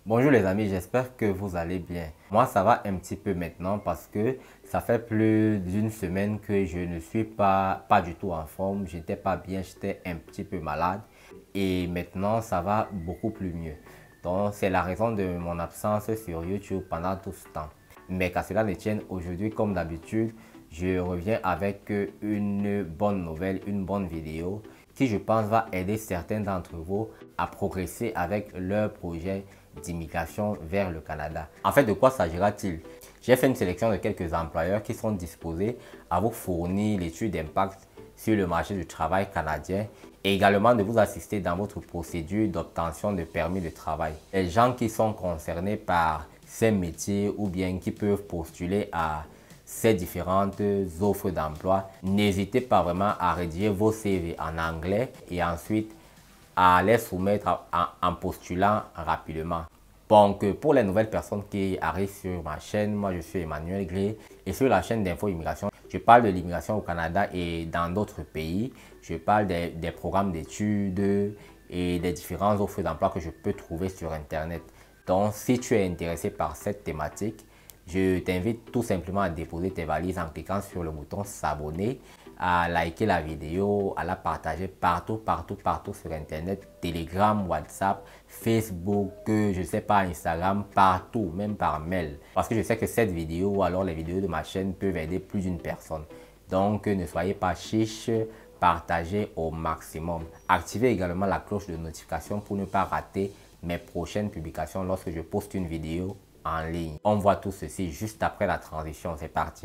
Bonjour les amis, j'espère que vous allez bien. Moi ça va un petit peu maintenant parce que ça fait plus d'une semaine que je ne suis pas du tout en forme. J'étais pas bien, j'étais un petit peu malade et maintenant ça va beaucoup plus mieux. Donc c'est la raison de mon absence sur YouTube pendant tout ce temps. Mais qu'à cela ne tienne, aujourd'hui comme d'habitude, je reviens avec une bonne nouvelle, une bonne vidéo qui je pense va aider certains d'entre vous à progresser avec leur projet d'immigration vers le Canada. En fait, de quoi s'agira-t-il? J'ai fait une sélection de quelques employeurs qui sont disposés à vous fournir l'étude d'impact sur le marché du travail canadien et également de vous assister dans votre procédure d'obtention de permis de travail. Les gens qui sont concernés par ces métiers ou bien qui peuvent postuler à ces différentes offres d'emploi, n'hésitez pas vraiment à rédiger vos CV en anglais et ensuite à les soumettre en postulant rapidement. Donc, pour les nouvelles personnes qui arrivent sur ma chaîne, moi je suis Emmanuel Gray et sur la chaîne d'Info Immigration, je parle de l'immigration au Canada et dans d'autres pays. Je parle des programmes d'études et des différentes offres d'emploi que je peux trouver sur Internet. Donc, si tu es intéressé par cette thématique, je t'invite tout simplement à déposer tes valises en cliquant sur le bouton s'abonner, à liker la vidéo, à la partager partout sur Internet, Telegram, WhatsApp, Facebook, je sais pas, Instagram, partout, même par mail. Parce que je sais que cette vidéo ou alors les vidéos de ma chaîne peuvent aider plus d'une personne. Donc ne soyez pas chiche, partagez au maximum. Activez également la cloche de notification pour ne pas rater mes prochaines publications lorsque je poste une vidéo en ligne. On voit tout ceci juste après la transition, c'est parti.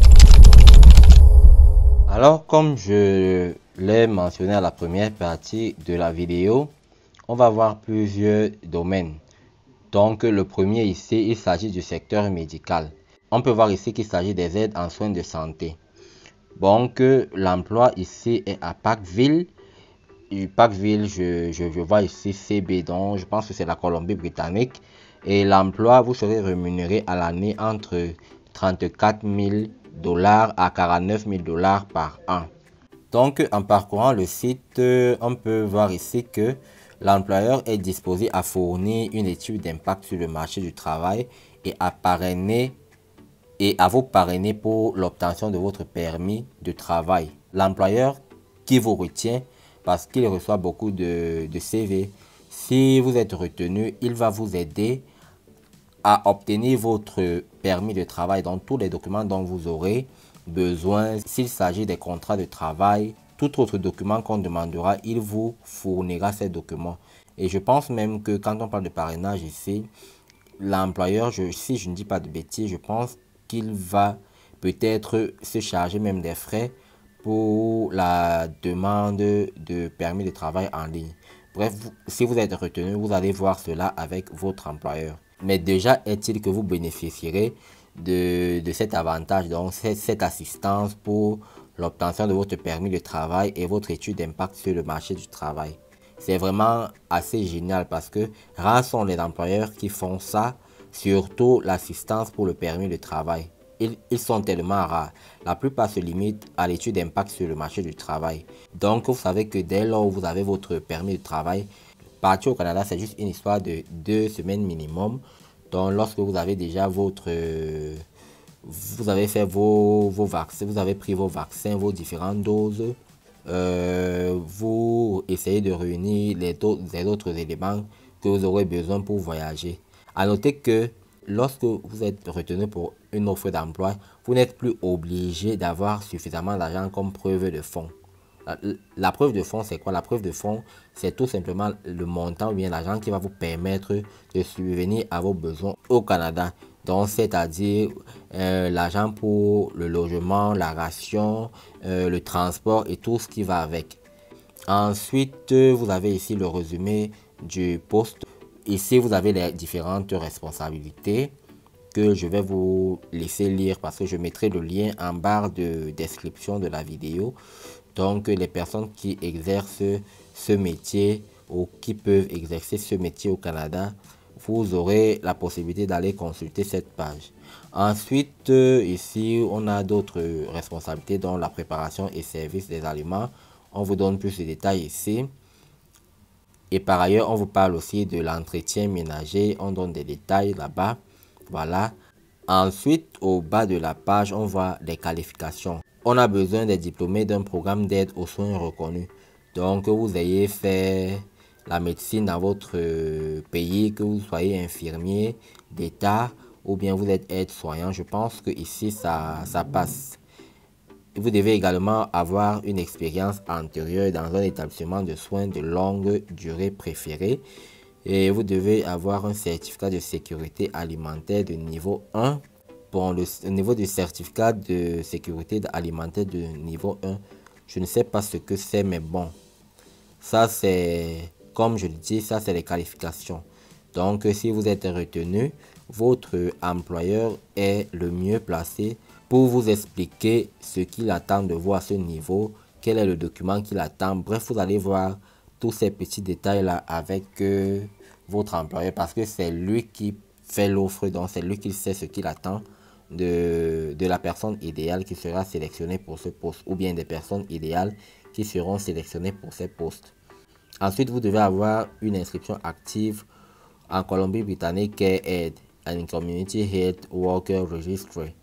Alors, comme je l'ai mentionné à la première partie de la vidéo, on va voir plusieurs domaines. Donc, le premier ici, il s'agit du secteur médical. On peut voir ici qu'il s'agit des aides en soins de santé. Donc, l'emploi ici est à Parkville. Et Parkville, je vois ici CB, donc je pense que c'est la Colombie-Britannique. Et l'emploi, vous serez rémunéré à l'année entre 34 000 $ à 49 000 $ par an. Donc, en parcourant le site, on peut voir ici que l'employeur est disposé à fournir une étude d'impact sur le marché du travail et à vous parrainer pour l'obtention de votre permis de travail. L'employeur qui vous retient parce qu'il reçoit beaucoup de CV. Si vous êtes retenu, il va vous aider à obtenir votre permis de travail dans tous les documents dont vous aurez besoin. S'il s'agit des contrats de travail, tout autre document qu'on demandera, il vous fournira ces documents. Et je pense même que quand on parle de parrainage ici, l'employeur, si je ne dis pas de bêtises, je pense qu'il va peut-être se charger même des frais pour la demande de permis de travail en ligne. Bref, si vous êtes retenu, vous allez voir cela avec votre employeur. Mais déjà, est-il que vous bénéficierez de cet avantage, donc cette assistance pour l'obtention de votre permis de travail et votre étude d'impact sur le marché du travail. C'est vraiment assez génial parce que rares sont les employeurs qui font ça, surtout l'assistance pour le permis de travail. Ils sont tellement rares. La plupart se limitent à l'étude d'impact sur le marché du travail. Donc, vous savez que dès lors où vous avez votre permis de travail, partir au Canada, c'est juste une histoire de 2 semaines minimum. Donc, lorsque vous avez déjà vous avez fait vos vaccins, vous avez pris vos vaccins, vos différentes doses, vous essayez de réunir les autres éléments que vous aurez besoin pour voyager. À noter que lorsque vous êtes retenu pour une offre d'emploi, vous n'êtes plus obligé d'avoir suffisamment d'argent comme preuve de fonds. La preuve de fonds, c'est quoi? La preuve de fonds, c'est tout simplement le montant ou bien l'argent qui va vous permettre de subvenir à vos besoins au Canada. Donc, c'est-à-dire l'argent pour le logement, la ration, le transport et tout ce qui va avec. Ensuite, vous avez ici le résumé du poste. Ici, vous avez les différentes responsabilités que je vais vous laisser lire parce que je mettrai le lien en barre de description de la vidéo. Donc, les personnes qui exercent ce métier ou qui peuvent exercer ce métier au Canada, vous aurez la possibilité d'aller consulter cette page. Ensuite, ici, on a d'autres responsabilités dont la préparation et service des aliments. On vous donne plus de détails ici. Et par ailleurs, on vous parle aussi de l'entretien ménager. On donne des détails là-bas. Voilà. Ensuite, au bas de la page, on voit les qualifications. On a besoin des diplômés d'un programme d'aide aux soins reconnu. Donc, que vous ayez fait la médecine dans votre pays, que vous soyez infirmier d'État ou bien vous êtes aide-soignant, je pense que ici ça passe. Vous devez également avoir une expérience antérieure dans un établissement de soins de longue durée préféré. Et vous devez avoir un certificat de sécurité alimentaire de niveau 1. Bon, le niveau du certificat de sécurité alimentaire de niveau 1, je ne sais pas ce que c'est, mais bon, ça c'est, comme je le dis, ça c'est les qualifications. Donc, si vous êtes retenu, votre employeur est le mieux placé pour vous expliquer ce qu'il attend de vous à ce niveau, quel est le document qu'il attend. Bref, vous allez voir tous ces petits détails-là avec votre employeur parce que c'est lui qui fait l'offre, donc c'est lui qui sait ce qu'il attend de la personne idéale qui sera sélectionnée pour ce poste ou bien des personnes idéales qui seront sélectionnées pour ces postes. Ensuite, vous devez avoir une inscription active en Colombie-Britannique Care Aid and Community Health Worker Registry.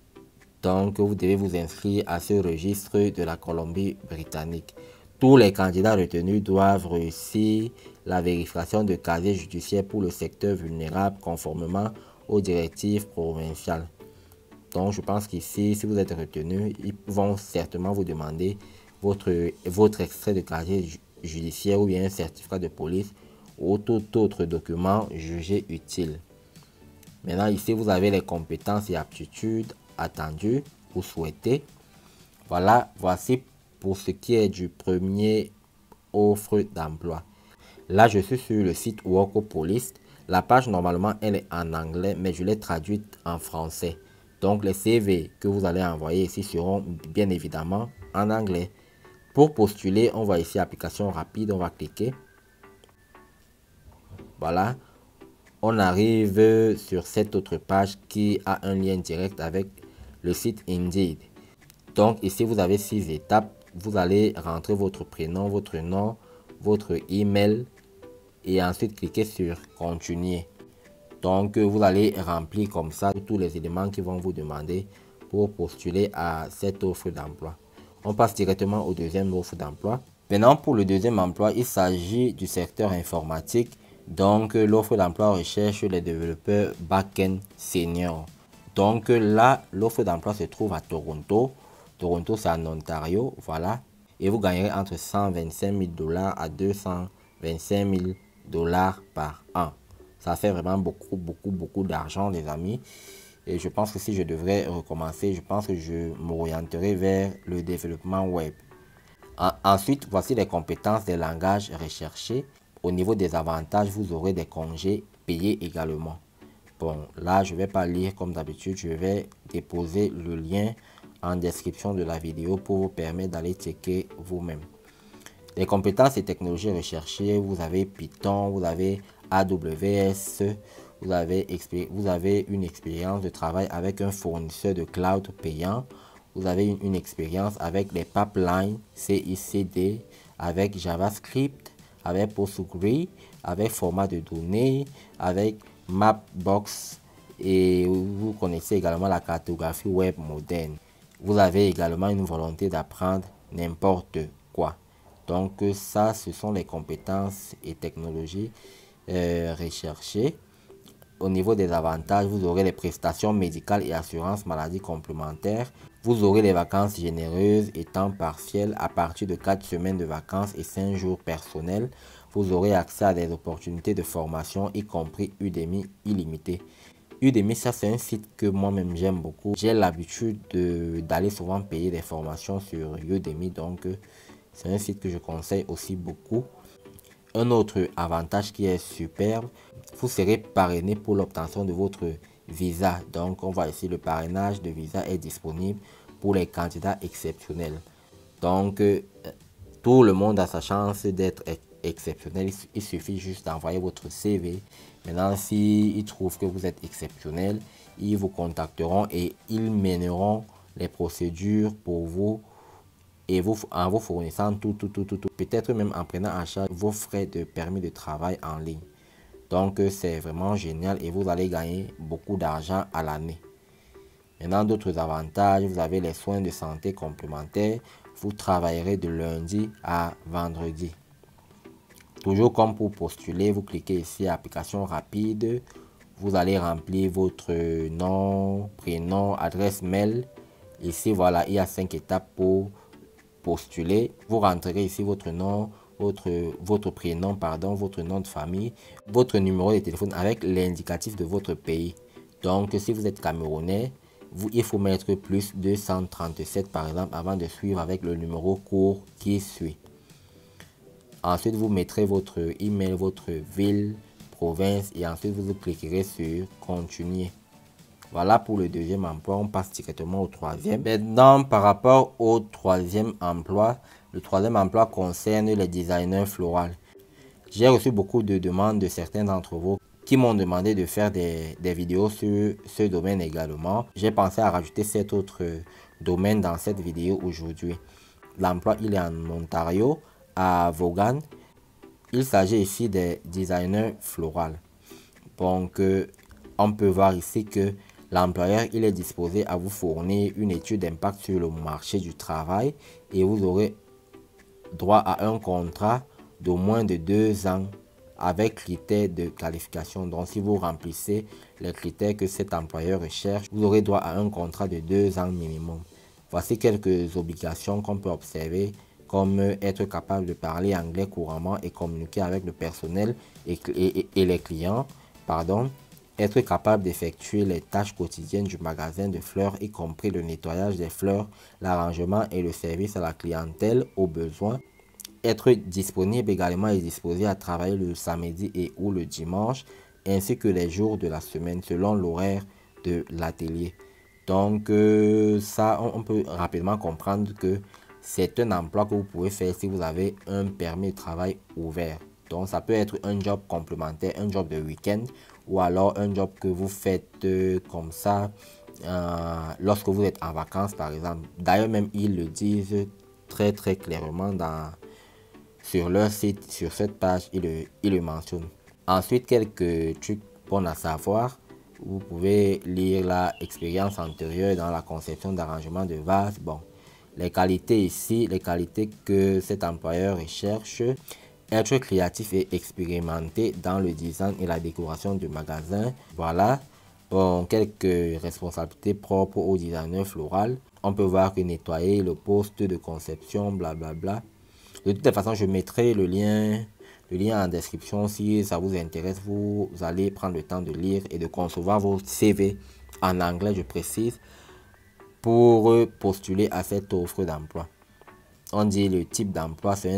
Donc, vous devez vous inscrire à ce registre de la Colombie-Britannique. Tous les candidats retenus doivent réussir la vérification de casier judiciaire pour le secteur vulnérable conformément aux directives provinciales. Donc, je pense qu'ici, si vous êtes retenu, ils vont certainement vous demander votre extrait de casier judiciaire ou bien un certificat de police ou tout autre document jugé utile. Maintenant, ici, vous avez les compétences et aptitudes attendues ou souhaitées. Voilà, voici pour ce qui est du premier offre d'emploi. Là, je suis sur le site Workopolis. La page, normalement, elle est en anglais, mais je l'ai traduite en français. Donc, les CV que vous allez envoyer ici seront bien évidemment en anglais. Pour postuler, on va ici application rapide, on va cliquer. Voilà. On arrive sur cette autre page qui a un lien direct avec le site Indeed. Donc, ici, vous avez 6 étapes. Vous allez rentrer votre prénom, votre nom, votre email et ensuite cliquer sur continuer. Donc, vous allez remplir comme ça tous les éléments qui vont vous demander pour postuler à cette offre d'emploi. On passe directement au deuxième offre d'emploi. Maintenant, pour le deuxième emploi, il s'agit du secteur informatique. Donc, l'offre d'emploi recherche les développeurs back-end senior. Donc là, l'offre d'emploi se trouve à Toronto. Toronto, c'est en Ontario, voilà. Et vous gagnerez entre 125 000 $ à 225 000 $ par an. Ça fait vraiment beaucoup d'argent, les amis. Et je pense que si je devrais recommencer, je pense que je m'orienterai vers le développement web. Ensuite, voici les compétences des langages recherchés. Au niveau des avantages, vous aurez des congés payés également. Bon, là, je ne vais pas lire comme d'habitude. Je vais déposer le lien en description de la vidéo pour vous permettre d'aller checker vous-même. Les compétences et technologies recherchées, vous avez Python, vous avez AWS, vous avez une expérience de travail avec un fournisseur de cloud payant, vous avez une expérience avec les pipelines CI/CD, avec JavaScript, avec Postgre, avec format de données, avec Mapbox et vous connaissez également la cartographie web moderne. Vous avez également une volonté d'apprendre n'importe quoi. Donc ça, ce sont les compétences et technologies recherchées. Au niveau des avantages, vous aurez les prestations médicales et assurance maladie complémentaires. Vous aurez les vacances généreuses et temps partiel à partir de 4 semaines de vacances et 5 jours personnels. Vous aurez accès à des opportunités de formation, y compris Udemy illimité. Udemy, ça c'est un site que moi-même j'aime beaucoup. J'ai l'habitude d'aller souvent payer des formations sur Udemy, donc c'est un site que je conseille aussi beaucoup. Un autre avantage qui est superbe, vous serez parrainé pour l'obtention de votre visa. Donc on voit ici le parrainage de visa est disponible pour les candidats exceptionnels. Donc tout le monde a sa chance d'être exceptionnel. Il suffit juste d'envoyer votre CV. Maintenant, s'ils trouvent que vous êtes exceptionnel, ils vous contacteront et ils mèneront les procédures pour vous et en vous fournissant tout, peut-être même en prenant en charge vos frais de permis de travail en ligne. Donc c'est vraiment génial et vous allez gagner beaucoup d'argent à l'année. Maintenant, d'autres avantages, vous avez les soins de santé complémentaires. Vous travaillerez de lundi à vendredi. Toujours comme pour postuler, vous cliquez ici application rapide. Vous allez remplir votre nom, prénom, adresse mail. Ici, voilà, il y a 5 étapes pour postuler. Vous rentrerez ici votre nom, votre prénom, pardon, votre nom de famille, votre numéro de téléphone avec l'indicatif de votre pays. Donc, si vous êtes camerounais, il faut mettre plus 237 par exemple avant de suivre avec le numéro court qui suit. Ensuite, vous mettrez votre email, votre ville, province et ensuite vous cliquerez sur continuer. Voilà pour le deuxième emploi, on passe directement au troisième. Maintenant, par rapport au troisième emploi, le troisième emploi concerne les designers floraux. J'ai reçu beaucoup de demandes de certains d'entre vous qui m'ont demandé de faire des vidéos sur ce domaine également. J'ai pensé à rajouter cet autre domaine dans cette vidéo aujourd'hui. L'emploi, il est en Ontario, à Vaughan. Il s'agit ici des designers floraux. Donc, on peut voir ici que l'employeur, il est disposé à vous fournir une étude d'impact sur le marché du travail et vous aurez droit à un contrat d'au moins de 2 ans avec critères de qualification. Donc, si vous remplissez les critères que cet employeur recherche, vous aurez droit à un contrat de 2 ans minimum. Voici quelques obligations qu'on peut observer, comme être capable de parler anglais couramment et communiquer avec le personnel et les clients. Être capable d'effectuer les tâches quotidiennes du magasin de fleurs, y compris le nettoyage des fleurs, l'arrangement et le service à la clientèle au besoin. Être disponible également et disposé à travailler le samedi et ou le dimanche, ainsi que les jours de la semaine selon l'horaire de l'atelier. Donc ça, on peut rapidement comprendre que c'est un emploi que vous pouvez faire si vous avez un permis de travail ouvert. Donc ça peut être un job complémentaire, un job de week-end ou alors un job que vous faites comme ça lorsque vous êtes en vacances par exemple. D'ailleurs même ils le disent très clairement sur leur site, sur cette page, ils le mentionnent. Ensuite, quelques trucs bons à savoir. Vous pouvez lire l'expérience antérieure dans la conception d'arrangement de vases. Bon, les qualités ici, les qualités que cet employeur recherche: être créatif et expérimenté dans le design et la décoration du magasin. Voilà. Bon, quelques responsabilités propres au designer floral. On peut voir que nettoyer le poste de conception, blablabla. De toute façon, je mettrai le lien en description. Si ça vous intéresse, vous allez prendre le temps de lire et de concevoir vos CV en anglais, je précise, pour postuler à cette offre d'emploi. On dit le type d'emploi, c'est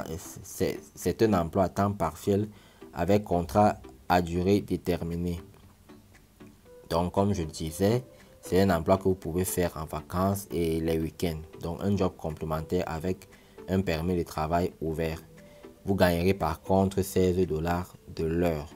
un emploi à temps partiel avec contrat à durée déterminée. Donc, comme je le disais, c'est un emploi que vous pouvez faire en vacances et les week-ends. Donc, un job complémentaire avec un permis de travail ouvert. Vous gagnerez par contre 16 $ de l'heure.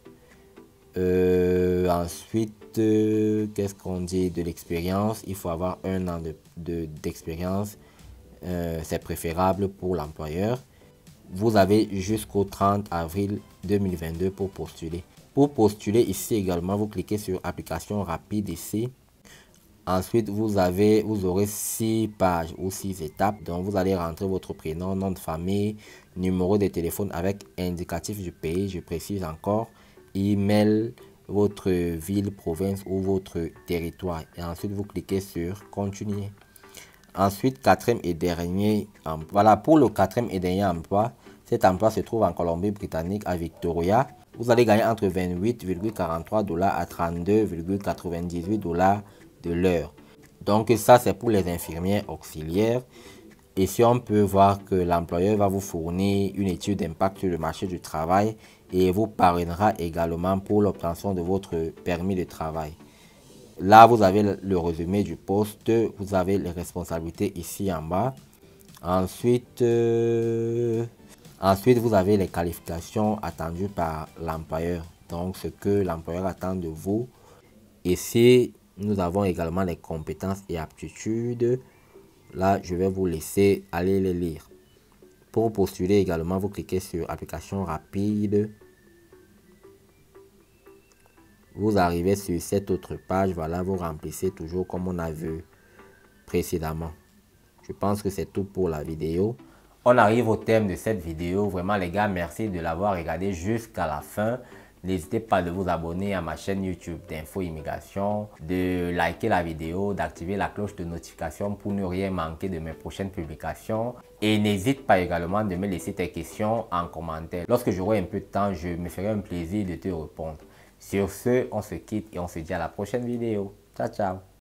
Ensuite, qu'est-ce qu'on dit de l'expérience? Il faut avoir 1 an d'expérience. C'est préférable pour l'employeur. Vous avez jusqu'au 30 avril 2022 pour postuler. Pour postuler ici également, vous cliquez sur application rapide ici. Ensuite, vous aurez 6 pages ou 6 étapes. Donc, vous allez rentrer votre prénom, nom de famille, numéro de téléphone avec indicatif du pays, je précise encore, email, votre ville, province ou votre territoire. Et ensuite, vous cliquez sur continuer. Ensuite, quatrième et dernier emploi. Voilà, pour le quatrième et dernier emploi, cet emploi se trouve en Colombie-Britannique à Victoria. Vous allez gagner entre 28,43 $ à 32,98 $ de l'heure. Donc ça, c'est pour les infirmières auxiliaires. Et si on peut voir que l'employeur va vous fournir une étude d'impact sur le marché du travail et vous parrainera également pour l'obtention de votre permis de travail. Là, vous avez le résumé du poste, vous avez les responsabilités ici en bas. Ensuite, vous avez les qualifications attendues par l'employeur. Donc, ce que l'employeur attend de vous. Ici, nous avons également les compétences et aptitudes. Là, je vais vous laisser aller les lire. Pour postuler également, vous cliquez sur application rapide. Vous arrivez sur cette autre page. Voilà, vous remplissez toujours comme on a vu précédemment. Je pense que c'est tout pour la vidéo. On arrive au thème de cette vidéo. Vraiment les gars, merci de l'avoir regardé jusqu'à la fin. N'hésitez pas de vous abonner à ma chaîne YouTube d'Info Immigration, de liker la vidéo, d'activer la cloche de notification pour ne rien manquer de mes prochaines publications. Et n'hésite pas également de me laisser tes questions en commentaire. Lorsque j'aurai un peu de temps, je me ferai un plaisir de te répondre. Sur ce, on se quitte et on se dit à la prochaine vidéo. Ciao, ciao.